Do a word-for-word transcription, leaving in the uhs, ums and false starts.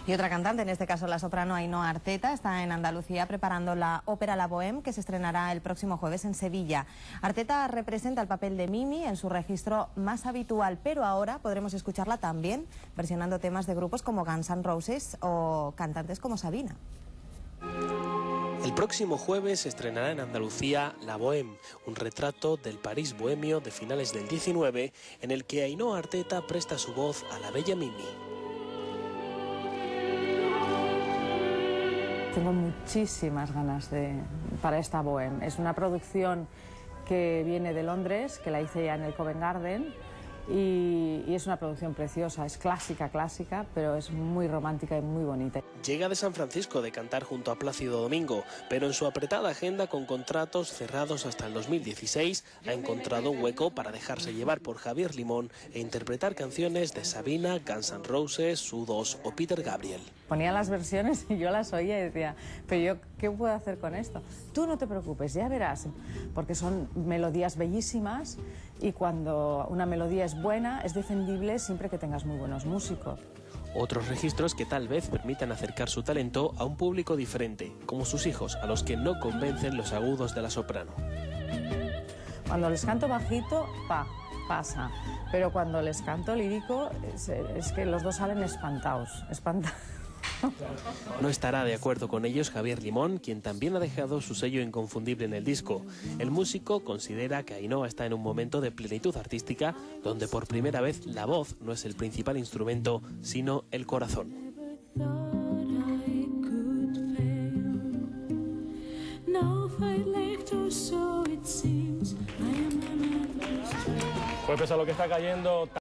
Y otra cantante, en este caso la soprano Ainhoa Arteta, está en Andalucía preparando la ópera La Bohème, que se estrenará el próximo jueves en Sevilla. Arteta representa el papel de Mimi en su registro más habitual, pero ahora podremos escucharla también versionando temas de grupos como Guns N' Roses o cantantes como Sabina. El próximo jueves se estrenará en Andalucía La Bohème, un retrato del París bohemio de finales del diecinueve, en el que Ainhoa Arteta presta su voz a la bella Mimi. Tengo muchísimas ganas de, para esta Bohème. Es una producción que viene de Londres, que la hice ya en el Covent Garden, y, y es una producción preciosa, es clásica, clásica, pero es muy romántica y muy bonita. Llega de San Francisco de cantar junto a Plácido Domingo, pero en su apretada agenda con contratos cerrados hasta el dos mil dieciséis ha encontrado un hueco para dejarse llevar por Javier Limón e interpretar canciones de Sabina, Guns N' Roses, U dos o Peter Gabriel. Ponía las versiones y yo las oía y decía, pero yo, ¿qué puedo hacer con esto? Tú no te preocupes, ya verás, porque son melodías bellísimas y cuando una melodía es buena, es defendible siempre que tengas muy buenos músicos. Otros registros que tal vez permitan acercar su talento a un público diferente, como sus hijos, a los que no convencen los agudos de la soprano. Cuando les canto bajito, pa, pasa, pero cuando les canto lírico, es, es que los dos salen espantados, espantados. No estará de acuerdo con ellos Javier Limón, quien también ha dejado su sello inconfundible en el disco. El músico considera que Ainhoa está en un momento de plenitud artística, donde por primera vez la voz no es el principal instrumento, sino el corazón. Pues pese a lo que está cayendo...